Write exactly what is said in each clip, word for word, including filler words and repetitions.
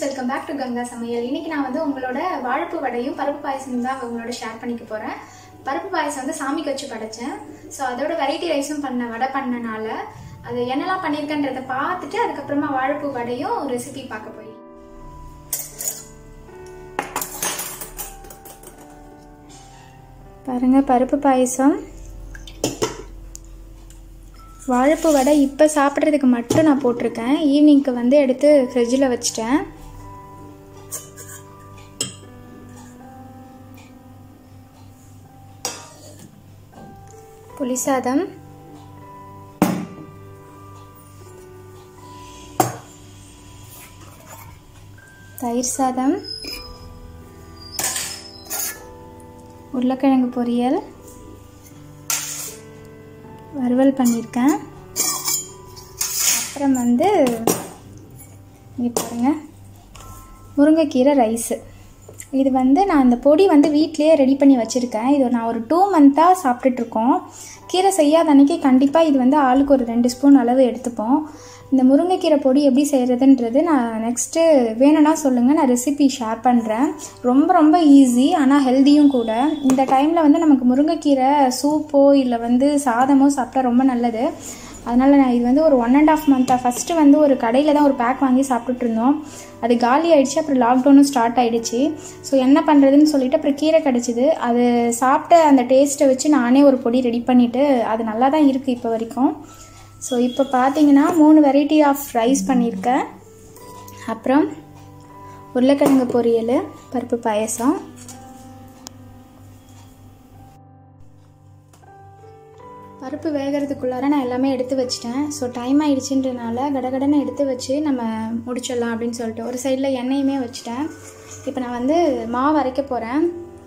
welcome back to Ganga Samayal. இன்னைக்கு நான் வந்து உங்களோட வாழைப்பூ வடையும் பருப்பு பாயசமும் தான் உங்களோட ஷேர் பண்ணிக்க போறேன். பருப்பு பாயசம் வந்து சாமிக்கு வச்சு படைச்சேன். சோ அதோட வெரைட்டி ரைஸும் பண்ண வடை பண்ணனால அது என்னெல்லாம் பண்ணிருக்கேன்றதை பார்த்துட்டு அதுக்கு அப்புறமா வாழைப்பூ வடையும் ரெசிபி பார்க்க போய். பாருங்க பருப்பு பாயசம். வாழைப்பூ வடை இப்போ சாப்பிட்றதுக்கு மட்டும் நான் போட்டிருக்கேன். ஈவினிங்க்கு வந்து எடுத்து ஃப்ரிட்ஜில் வச்சிட்டேன். புளிசாதம், தயிர் சாதம், உருளைக்கிழங்கு பொரியல், வறுவல் பண்ணியிருக்கேன். அப்புறம் வந்து இங்கே பாருங்கள் முருங்கைக்கீரை ரைஸு. இது வந்து நான் இந்த பொடி வந்து வீட்லேயே ரெடி பண்ணி வச்சுருக்கேன். இது நான் ஒரு டூ மந்த்தாக சாப்பிட்டுட்ருக்கோம். கீரை செய்யாத அன்றைக்கி கண்டிப்பாக இது வந்து ஆளுக்கு ஒரு ரெண்டு ஸ்பூன் அளவு எடுத்துப்போம். இந்த முருங்கைக்கீரை பொடி எப்படி செய்கிறதுன்றது நான் நெக்ஸ்ட்டு வேணும்னா சொல்லுங்கள், நான் ரெசிபி ஷேர் பண்ணுறேன். ரொம்ப ரொம்ப ஈஸி, ஆனால் ஹெல்த்தியும் கூட. இந்த டைமில் வந்து நமக்கு முருங்கைக்கீரை சூப்போ இல்லை வந்து சாதமோ சாப்பிட்டா ரொம்ப நல்லது. அதனால் நான் இது வந்து ஒரு ஒன் அண்ட் ஆஃப் மந்த்தாக ஃபஸ்ட்டு வந்து ஒரு கடையில் தான் ஒரு பேக் வாங்கி சாப்பிட்டுட்டு இருந்தோம். அது காலி ஆகிடுச்சு. அப்புறம் லாக்டவுனும் ஸ்டார்ட் ஆகிடுச்சு. ஸோ என்ன பண்ணுறதுன்னு சொல்லிவிட்டு அப்புறம் கீரை கிடச்சிது. அது சாப்பிட்ட அந்த டேஸ்ட்டை வச்சு நானே ஒரு பொடி ரெடி பண்ணிவிட்டு அது நல்லா தான் இருக்குது இப்போ வரைக்கும். ஸோ இப்போ பார்த்தீங்கன்னா மூணு வெரைட்டி ஆஃப் ரைஸ் பண்ணியிருக்கேன். அப்புறம் உருளைக்கிழங்கு பொரியல், பருப்பு பாயசம், பருப்பு வேகிறதுக்குள்ளார நான் எல்லாமே எடுத்து வச்சிட்டேன். ஸோ டைம் ஆகிடுச்சின்றனால கடகடன்னு எடுத்து வச்சு நம்ம முடிச்சிடலாம் அப்படின்னு சொல்லிட்டு ஒரு சைடில் எண்ணெயுமே வச்சுட்டேன். இப்போ நான் வந்து மாவு அரைக்க போகிறேன்.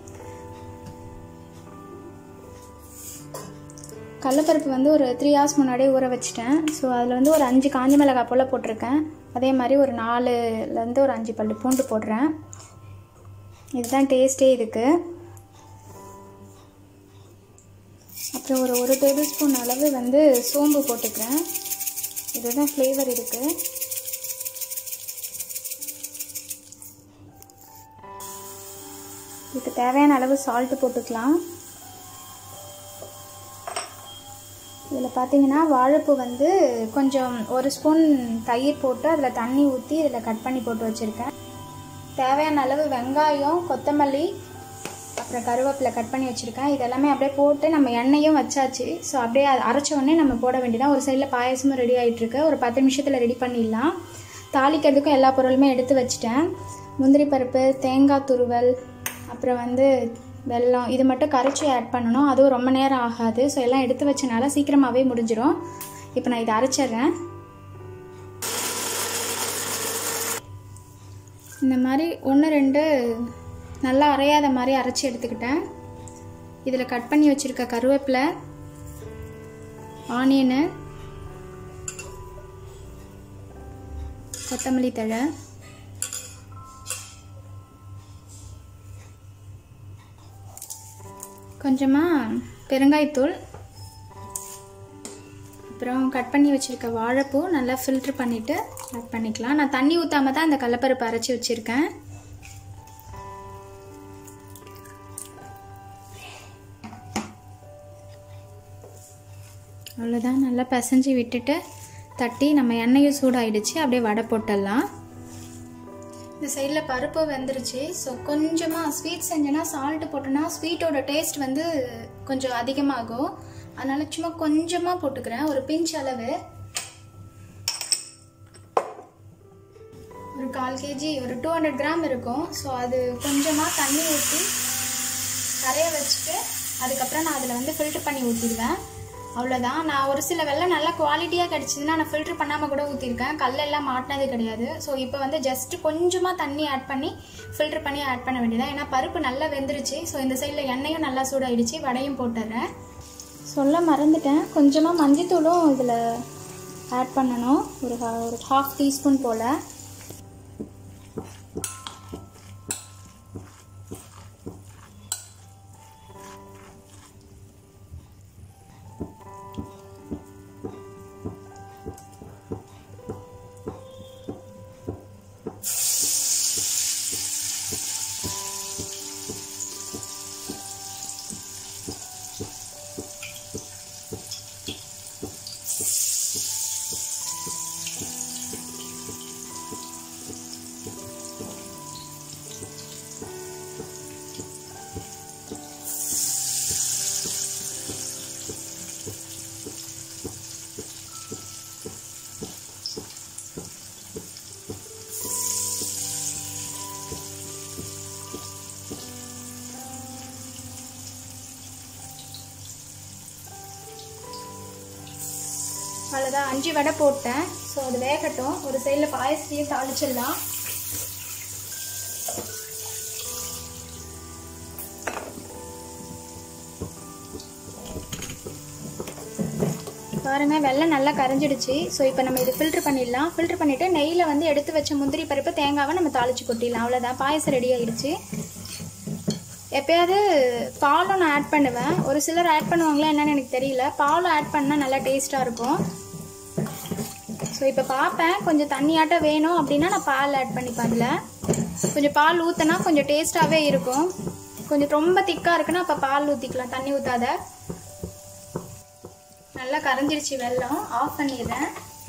கடலப்பருப்பு வந்து ஒரு த்ரீ ஹவர்ஸ் முன்னாடியே ஊற வச்சுட்டேன். ஸோ அதில் வந்து ஒரு அஞ்சு காஞ்சி மிளகாய் போல் போட்டிருக்கேன். அதே மாதிரி ஒரு நாலுலேருந்து ஒரு அஞ்சு பல்லு பூண்டு போடுறேன். இதுதான் டேஸ்ட்டே இதுக்கு. அப்புறம் ஒரு ஒரு டேபிள் ஸ்பூன் அளவு வந்து சோம்பு போட்டுக்கிறேன். இதுதான் ஃப்ளேவர் இருக்குது. இதுக்கு தேவையான அளவு சால்ட்டு போட்டுக்கலாம். இதில் பார்த்தீங்கன்னா வாழைப்பூ வந்து கொஞ்சம் ஒரு ஸ்பூன் தயிர் போட்டு அதில் தண்ணி ஊற்றி இதில் கட் பண்ணி போட்டு வச்சுருக்கேன். தேவையான அளவு வெங்காயம், கொத்தமல்லி, அப்புறம் கருவேப்பிலை கட் பண்ணி வச்சுருக்கேன். இதெல்லாமே அப்படியே போட்டு நம்ம எண்ணெயும் வச்சாச்சு. ஸோ அப்படியே அரைச்ச உடனே நம்ம போட வேண்டியதான். ஒரு சைடில் பாயசமும் ரெடி ஆகிட்டுருக்கு. ஒரு பத்து நிமிஷத்தில் ரெடி பண்ணிடலாம். தாளிக்கிறதுக்கும் எல்லா பொருளுமே எடுத்து வச்சுட்டேன். முந்திரி பருப்பு, தேங்காய் துருவல், அப்புறம் வந்து வெல்லம், இது மட்டும் கரைச்சி ஆட் பண்ணணும். அதுவும் ரொம்ப நேரம் ஆகாது. ஸோ எல்லாம் எடுத்து வச்சனால சீக்கிரமாகவே முடிஞ்சிடும். இப்போ நான் இதை அரைச்சிட்றேன். இந்த மாதிரி ஒன்று ரெண்டு நல்லா அரையாத மாதிரி அரைச்சி எடுத்துக்கிட்டேன். இதில் கட் பண்ணி வச்சுருக்க கருவேப்பிலை, ஆனியனு, கொத்தமல்லி தழை, கொஞ்சமாக பெருங்காயத்தூள், அப்புறம் கட் பண்ணி வச்சுருக்க வாழைப்பூ நல்லா ஃபில்ட்ரு பண்ணிவிட்டு ஆட் பண்ணிக்கலாம். நான் தண்ணி ஊற்றாமல் தான் இந்த கடலப்பருப்பு அரைச்சி வச்சுருக்கேன். அவ்வளோதான். நல்லா பிசைஞ்சு விட்டுட்டு தட்டி நம்ம எண்ணெயும் சூடாயிடுச்சு. அப்படியே வடை போட்டுடலாம். இந்த சைடில் பருப்பு வெந்துருச்சு. ஸோ கொஞ்சமாக ஸ்வீட் செஞ்சேன்னா சால்ட்டு போட்டோன்னா ஸ்வீட்டோட டேஸ்ட் வந்து கொஞ்சம் அதிகமாகும். அதனால் சும்மா கொஞ்சமாக போட்டுக்கிறேன், ஒரு பிஞ்ச் அளவு. ஒரு கால் கேஜி ஒரு டூ ஹண்ட்ரட் கிராம் இருக்கும். ஸோ அது கொஞ்சமாக தண்ணி ஊற்றி கரைய வச்சுட்டு அதுக்கப்புறம் நான் அதில் வந்து ஃபில்ட்ரு பண்ணி ஊற்றிடுவேன். அவ்வளோதான். நான் ஒரு சில வெள்ளம் நல்லா குவாலிட்டியாக கிடச்சிதுன்னா நான் ஃபில்ட்ரு பண்ணாமல் கூட ஊற்றிருக்கேன். கல்லெல்லாம் மாட்டினது கிடையாது. ஸோ இப்போ வந்து ஜஸ்ட்டு கொஞ்சமாக தண்ணி ஆட் பண்ணி ஃபில்ட்ரு பண்ணி ஆட் பண்ண வேண்டியதான். ஏன்னா பருப்பு நல்லா வெந்துருச்சு. ஸோ இந்த சைடில் எண்ணெயும் நல்லா சூடாயிடுச்சு. வடையும் போட்டுடுறேன். சொல்ல மறந்துட்டேன், கொஞ்சமாக மஞ்சத்தூளும் இதில் ஆட் பண்ணணும். ஒரு ஒரு ஹாஃப் டீஸ்பூன் போல். அவ்வளோதான், அஞ்சு வடை போட்டேன். ஸோ அது வேகட்டும். ஒரு சைடில் பாயசத்தையும் தாளிச்சிடலாம். பாருங்கள், வெள்ளம் நல்லா கரைஞ்சிடுச்சு. ஸோ இப்போ நம்ம இது ஃபில்ட்ரு பண்ணிடலாம். ஃபில்ட்ரு பண்ணிவிட்டு நெய்யில் வந்து எடுத்து வச்ச முந்திரி பருப்பு தேங்காவை நம்ம தாளித்து கொட்டிடலாம். அவ்வளோதான், பாயசம் ரெடி ஆகிடுச்சு. எப்போயாவது பாலும் நான் ஆட் பண்ணுவேன். ஒரு சிலர் ஆட் பண்ணுவாங்களா என்னன்னு எனக்கு தெரியல. பாலும் ஆட் பண்ணால் நல்லா டேஸ்ட்டாக இருக்கும். ஸோ இப்போ பார்ப்பேன், கொஞ்சம் தண்ணியாட்டம் வேணும் அப்படின்னா நான் பால் ஆட் பண்ணிப்பேன். அதில் கொஞ்சம் பால் ஊற்றினா கொஞ்சம் டேஸ்ட்டாகவே இருக்கும். கொஞ்சம் ரொம்ப திக்காக இருக்குன்னா அப்போ பால் ஊற்றிக்கலாம், தண்ணி ஊற்றாத. நல்லா கரைஞ்சிருச்சு வெல்லம். ஆஃப் பண்ணிடுறேன்.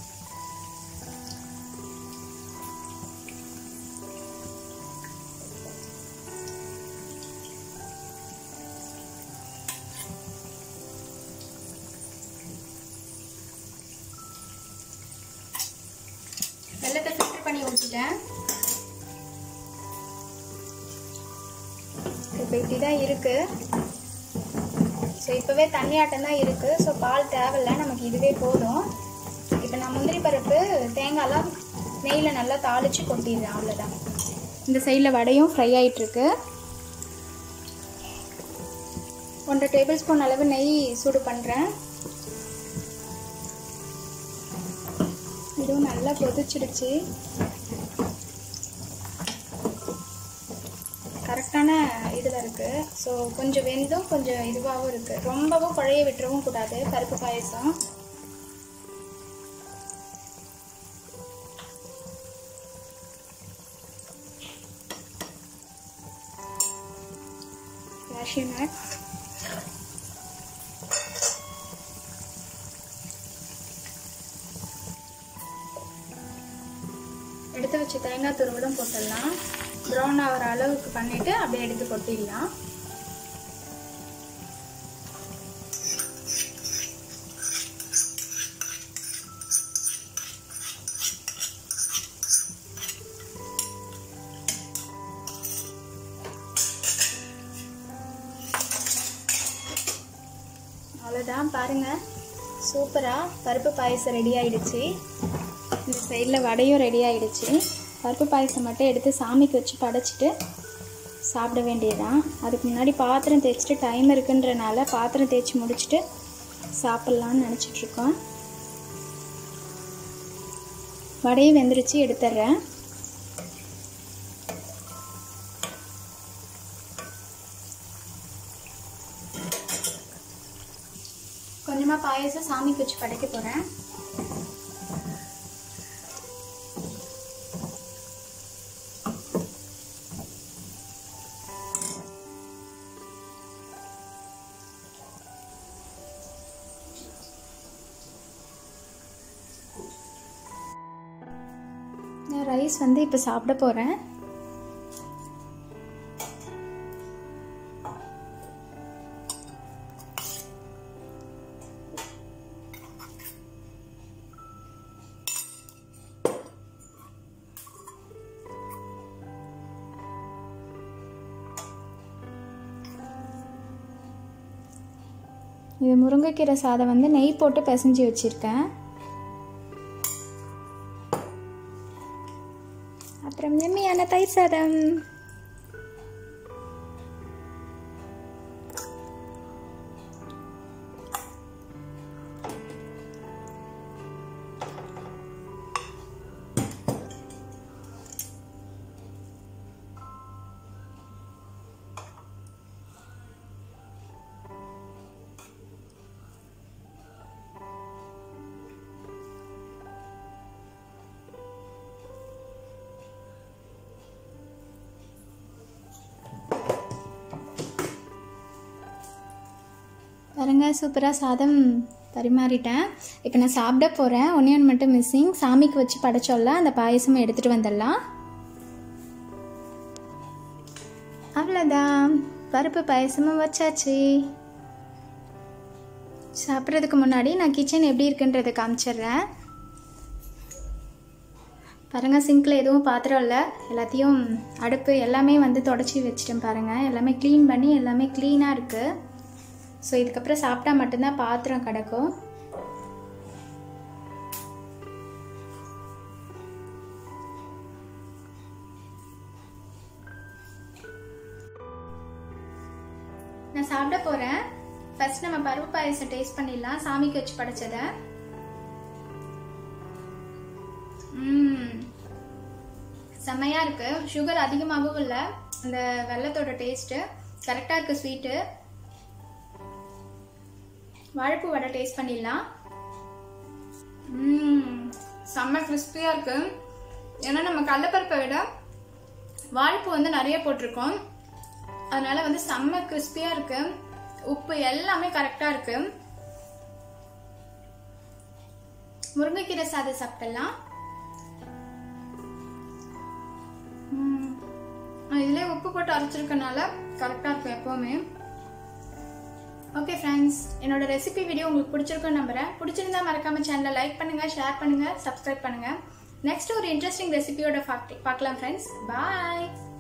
வெல்லத்தை ஃபில்டர் பண்ணி ஊற்றிட்டேன். இப்போ இப்படி தான் இருக்குது. ஸோ இப்போவே தண்ணியாட்டம் தான் இருக்குது. ஸோ பால் தேவையில்லை, நமக்கு இதுவே போதும். இப்போ நான் முந்திரி பருப்பு தேங்காய்லாம் நெய்யில் நல்லா தாளித்து கொட்டிடுறேன். அவ்வளோதான். இந்த சைடில் வடையும் ஃப்ரை ஆகிட்டுருக்கு. ஒன்றரை டேபிள் ஸ்பூன் அளவு நெய் சூடு பண்ணுறேன். இதுவும் நல்லா கொதிச்சிடுச்சு. கரெக்டான இதில் இருக்குது. ஸோ கொஞ்சம் வெந்தும் கொஞ்சம் இதுவாகவும் இருக்குது. ரொம்பவும் குழைய விட்டுறவும் கூடாது பருப்பு பாயசம். கேஷ்யூ நட், எடுத்து வச்சு தேங்காய் துருவலும் போட்டுடலாம். ப்ரௌன் ஆகிற அளவுக்கு பண்ணிவிட்டு அப்படியே எடுத்து கொட்டிடலாம். அவ்வளோதான், பாருங்கள், சூப்பராக பருப்பு பாயசம் ரெடி ஆகிடுச்சு. இந்த சைடில் வடையும் ரெடி ஆகிடுச்சு. பருப்பு பாயசம் மட்டும் எடுத்து சாமிக்கு வச்சு படைச்சிட்டு சாப்பிட வேண்டியதுதான். அதுக்கு முன்னாடி பாத்திரம் தேய்ச்சிட்டு டைம் இருக்குன்றனால பாத்திரம் தேய்ச்சி முடிச்சுட்டு சாப்பிட்லான்னு நினச்சிட்ருக்கோம். வடையும் வெந்துருச்சு, எடுத்துட்றேன். கொஞ்சமாக பாயசம் சாமிக்கு வச்சு படைக்க போகிறேன். ரைஸ் வந்து இப்போ சாப்பிட போகிறேன். இது முருங்கைக்கீரை சாதம் வந்து நெய் போட்டு பிசைஞ்சு வச்சுருக்கேன். அப்புறம் எம்மியான தயிர் சாதம். பாருங்க, சூப்பராக சாதம் பரிமாறிட்டேன். இப்போ நான் சாப்பிட போகிறேன். ஒன்றே ஒன்று மட்டும் மிஸ்ஸிங். சாமிக்கு வச்சு படைச்சோல்ல, அந்த பாயசமும் எடுத்துகிட்டு வந்துடலாம். அவ்வளோதான், பருப்பு பாயசமும் வச்சாச்சு. சாப்பிட்றதுக்கு முன்னாடி நான் கிச்சன் எப்படி இருக்குன்றதை காமிச்சிட்றேன். பாருங்கள், சிங்கில் எதுவும் பாத்திரம் இல்லை, எல்லாத்தையும் அடுப்பு எல்லாமே வந்து தொடச்சி வச்சிட்டேன். பாருங்கள், எல்லாமே க்ளீன் பண்ணி எல்லாமே க்ளீனாக இருக்குது. ஸோ இதுக்கப்புறம் சாப்பிட்டா மட்டும்தான் பாத்திரம் கிடக்கும். நான் சாப்பிட போறேன். ஃபர்ஸ்ட் நம்ம பருப்பு பாயசம் டேஸ்ட் பண்ணிடலாம். சாமிக்கு வச்சு படைச்சத. ம் செம்மையா இருக்கு. சுகர் அதிகமாகவும் இல்லை. அந்த வெல்லத்தோட டேஸ்ட் கரெக்டா இருக்கு. ஸ்வீட்டு. வாழைப்பூ வடை டேஸ்ட் பண்ணிடலாம். ம் செம்ம கிறிஸ்பியா இருக்கு. ஏன்னா நம்ம கடலைப்பருப்பை விட வாழைப்பூ வந்து நிறைய போட்டிருக்கோம். அதனால வந்து செம்ம கிறிஸ்பியா இருக்கு. உப்பு எல்லாமே கரெக்டா இருக்கு. முருங்கைக்கீரை சாதம் சாப்பிடலாம். இதுல உப்பு போட்டு அரைச்சிருக்கனால கரெக்டா இருக்கும் எப்பவுமே. ஓகே ஃப்ரெண்ட்ஸ், என்னோட ரெசிபி வீடியோ உங்களுக்கு பிடிச்சிருக்குன்னு நம்புறேன். பிடிச்சிருந்தா மறக்காம சேனலை லைக் பண்ணுங்க, ஷேர் பண்ணுங்க, சப்ஸ்கிரைப் பண்ணுங்க. நெக்ஸ்ட் ஒரு இன்ட்ரெஸ்டிங் ரெசிபியோட பார்க்கலாம் ஃப்ரெண்ட்ஸ். பாய்.